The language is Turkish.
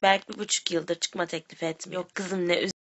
belki 1,5 yıldır çıkma teklif etmiyor. Yok kızım ne